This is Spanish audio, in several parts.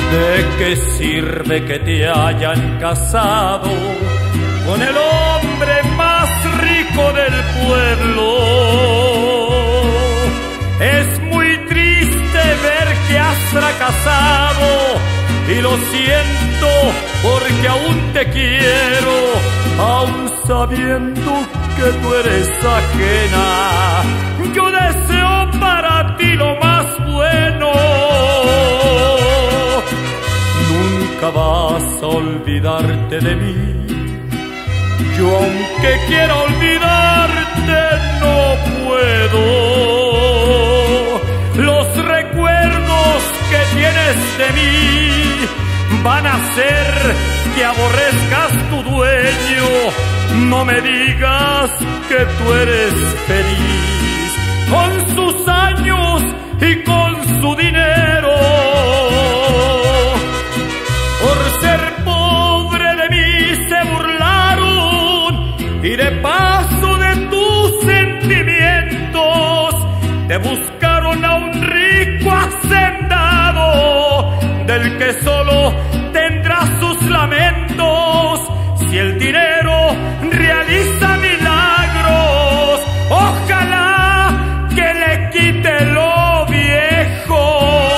¿De qué sirve que te hayan casado con el hombre más rico del pueblo? Es muy triste ver que has fracasado y lo siento porque aún te quiero, aún sabiendo que tú eres ajena. Yo deseo para ti lo más bueno. Nunca vas a olvidarte de mí. Yo aunque quiera olvidarte no puedo. Los recuerdos que tienes de mí van a hacer que aborrezcas tu dueño. No me digas que tú eres feliz con sus años y con su dinero. Por ser pobre de mí se burlaron y de paso de tus sentimientos te buscaron a un rico hacendado del que solo tendrá sus lamentos. Si el dinero realiza milagros, ojalá que le quite lo viejo.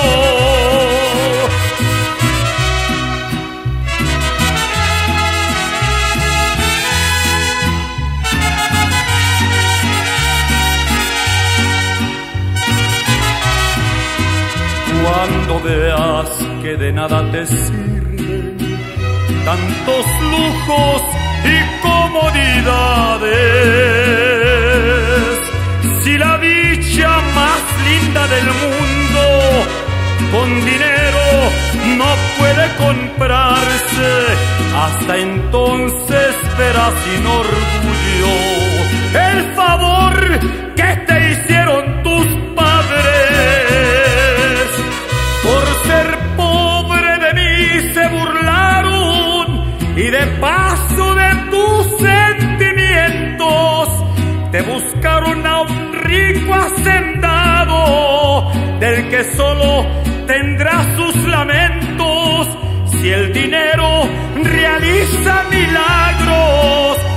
Cuando veas que de nada te sirven tantos lujos y comodidades, si la dicha más linda del mundo con dinero no puede comprarse, hasta entonces verás sin orgullo el favor que te hicieron tus padres. Por ser pobre de mí se burlaron y de paso de tus sentimientos te buscaron a un rico hacendado del que solo tendrá sus lamentos. Si el dinero realiza milagros,